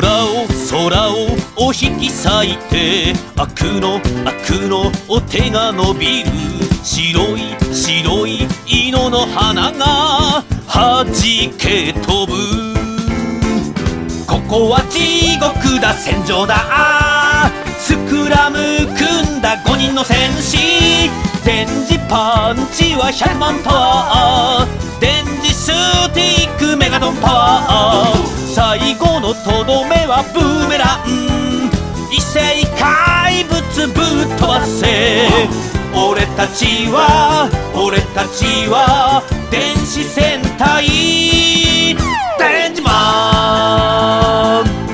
空をお引き裂いて悪の手が伸びる白い犬の花が弾け飛ぶ。ここは地獄だ戦場だスクラム組んだ5人の戦士。電磁パンチは100万パワー電磁スティックメガドンパワー。最後のとどめはブーメラン異世怪物ぶっ飛ばせ。俺たちは電子戦隊電磁マン。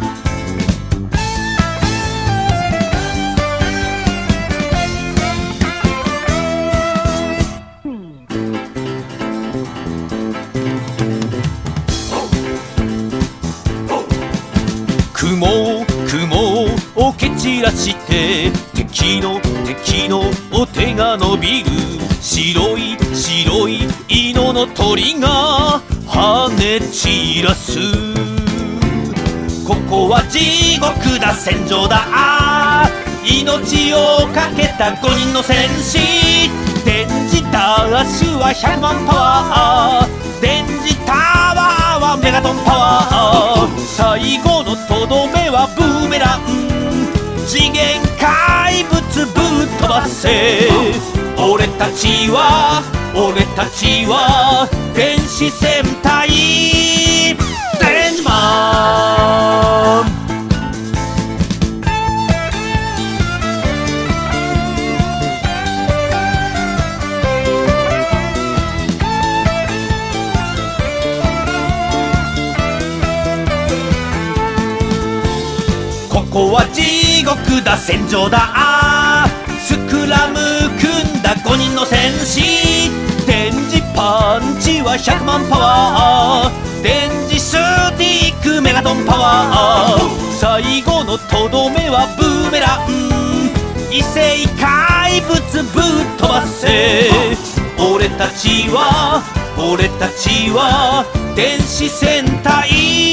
雲を蹴散らして敵のお手が伸びる白い犬の鳥が跳ね散らす。ここは地獄だ戦場だ命をかけた5人の戦士。電磁ダッシュは100万パワー電磁タワーはメガトンパワー。最後のとどめはブーメラン次元怪物ぶっ飛ばせ。俺たちは電子戦隊電磁マン。ここは地獄だ戦場だスクラム組んだ5人の戦士。電磁パンチは100万パワー電磁スティックメガドンパワー。最後のとどめはブーメラン異世怪物ぶっ飛ばせ。俺たちは電子戦隊